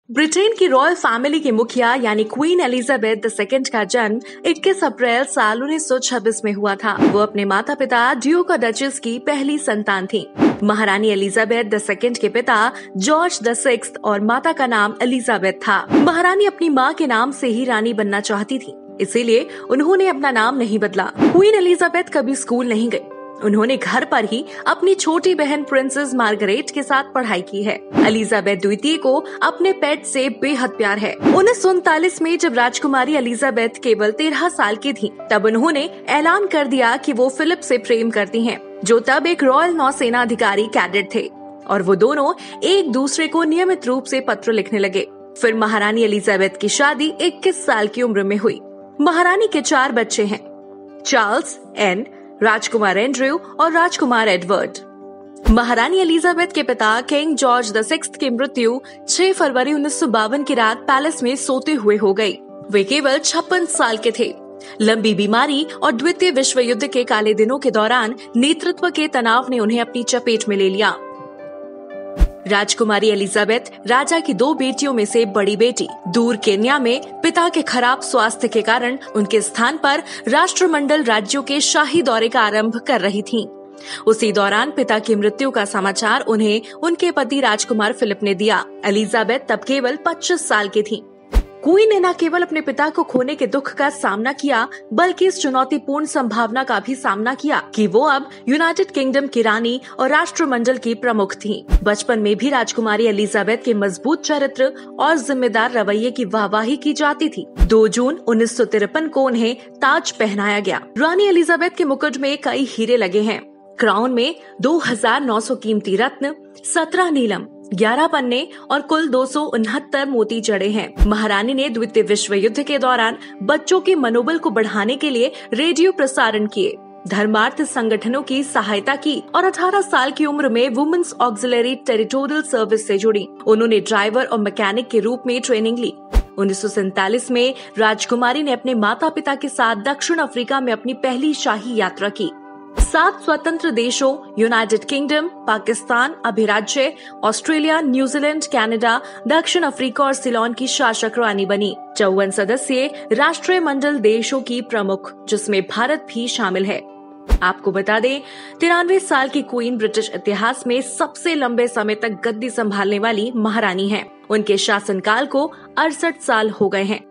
Britain की royal family की मुखिया यानी क्वीन एलिजाबेथ II का जन्म 21 अप्रैल साल 1926 में हुआ था। वो अपने माता पिता ड्यूक और डचेस की पहली संतान थी। महारानी एलिजाबेथ II के पिता जॉर्ज VI और माता का नाम एलिजाबेथ था। महारानी अपनी माँ के नाम से ही रानी बनना चाहती थी, इसीलिए उन्होंने अपना नाम नहीं बदला। क्वीन एलिजाबेथ कभी स्कूल नहीं गई। उन्होंने घर पर ही अपनी छोटी बहन प्रिंसेस मार्गरेट के साथ पढ़ाई की है। एलिजाबेथ द्वितीय को अपने पेट से बेहद प्यार है। 1939 में जब राजकुमारी एलिजाबेथ केवल 13 साल की थी, तब उन्होंने ऐलान कर दिया कि वो फिलिप से प्रेम करती हैं, जो तब एक रॉयल नौसेना अधिकारी कैडेट थे, और वो दोनों एक दूसरे को नियमित रूप से पत्र लिखने लगे। फिर महारानी एलिजाबेथ की शादी 21 साल की उम्र में हुई। महारानी के 4 बच्चे हैं, चार्ल्स, एन, राजकुमार एंड्रयू और राजकुमार एडवर्ड। महारानी एलिजाबेथ के पिता किंग जॉर्ज VI की मृत्यु 6 फरवरी 1952 की रात पैलेस में सोते हुए हो गई। वे केवल 56 साल के थे। लंबी बीमारी और द्वितीय विश्व युद्ध के काले दिनों के दौरान नेतृत्व के तनाव ने उन्हें अपनी चपेट में ले लिया। राजकुमारी एलिजाबेथ राजा की 2 बेटियों में से बड़ी बेटी। दूर केन्या में पिता के खराब स्वास्थ्य के कारण उनके स्थान पर राष्ट्रमंडल राज्यों के शाही दौरे का आरंभ कर रही थीं। उसी दौरान पिता की मृत्यु का समाचार उन्हें उनके पति राजकुमार फिलिप ने दिया। एलिजाबेथ तब केवल 25 साल की थी। क्वीन ने न केवल अपने पिता को खोने के दुख का सामना किया, बल्कि इस चुनौतीपूर्ण संभावना का भी सामना किया कि वो अब यूनाइटेड किंगडम की रानी और राष्ट्रमंडल की प्रमुख थीं। बचपन में भी राजकुमारी एलिजाबेथ के मजबूत चरित्र और जिम्मेदार रवैये की वाहवाही की जाती थी। 2 जून 1953 को उन्हें ताज पहनाया गया। रानी एलिजाबेथ के मुकुट में कई हीरे लगे हैं। क्राउन में 2900 कीमती रत्न, 17 नीलम, 11 पन्ने और कुल 269 मोती जड़े हैं। महारानी ने द्वितीय विश्व युद्ध के दौरान बच्चों के मनोबल को बढ़ाने के लिए रेडियो प्रसारण किए, धर्मार्थ संगठनों की सहायता की और 18 साल की उम्र में वुमेन्स ऑक्सिलरी टेरिटोरियल सर्विस से जुड़ी। उन्होंने ड्राइवर और मैकेनिक के रूप में ट्रेनिंग ली। 1947 में राजकुमारी ने अपने माता पिता के साथ दक्षिण अफ्रीका में अपनी पहली शाही यात्रा की। 7 स्वतंत्र देशों यूनाइटेड किंगडम, पाकिस्तान, अभिराज्य, ऑस्ट्रेलिया, न्यूजीलैंड, कनाडा, दक्षिण अफ्रीका और सिलोन की शासक रानी बनी। 54 सदस्यीय राष्ट्रीय मंडल देशों की प्रमुख, जिसमें भारत भी शामिल है। आपको बता दें, 93 साल की क्वीन ब्रिटिश इतिहास में सबसे लंबे समय तक गद्दी संभालने वाली महारानी हैं। उनके शासनकाल को 68 साल हो गए हैं।